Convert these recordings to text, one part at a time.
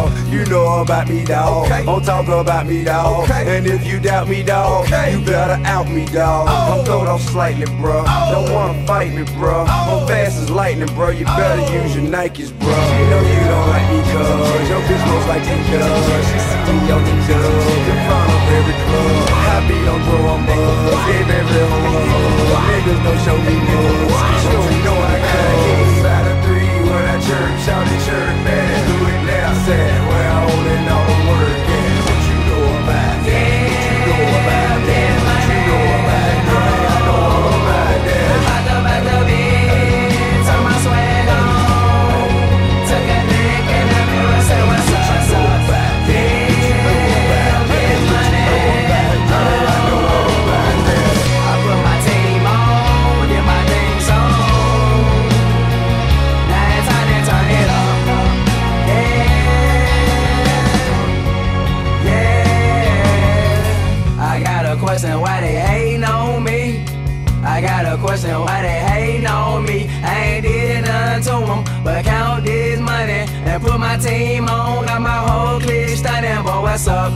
dog. You know about me, dog. Don't talk about me, dog. And if you doubt me, dog, you better out me, dog. I'm throwed off slightly, bro. Don't wanna fight me, bro. I'm fast as lightning, bro. You better use your Nikes, bro. You know you don't like me, cuz your bitch most like me, cuz she see me on the dub in front of every club. I be on bro, I'm buzz. Gave every hoe a niggas don't show me much. You know I got game by the three when I church out in church, man. Do it now, sad. Where I holding all the work at. What you know about that? What you know about that? What you know about that? I know all about that. About the beat, turn my swag on. Took a look in the mirror, said what's up, what's up? I put my team on, did my thing song. Now it's time to turn it up. Yeah. I got a question, why they hating on me? I got a question, why they hating on me? I ain't did nothing to them, but count this money and put my team on. Got my whole clique stunning, boy, what's up?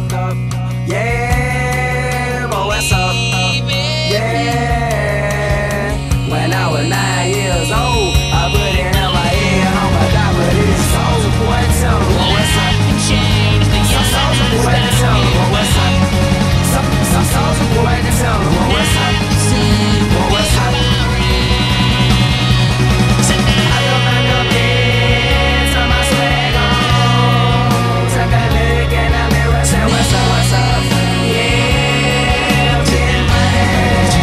Yeah, boy, what's up? Yeah. When I was 9 years old, I put it in my head, I'm a die for this soul. Boy, tell me, boy, what's up? Some soldier boy, tell me, boy, what's up? Some soldier boy, tell me, boy, what's up? Boy, what's up? I go back up in, turn my swag on. Took a look in the mirror, said what's up, what's up? Yeah, I'm getting money.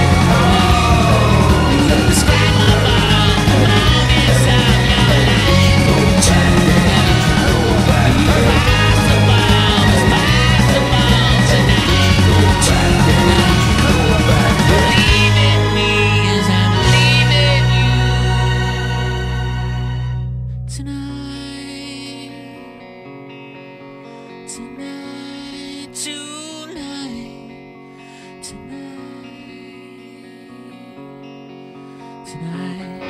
Tonight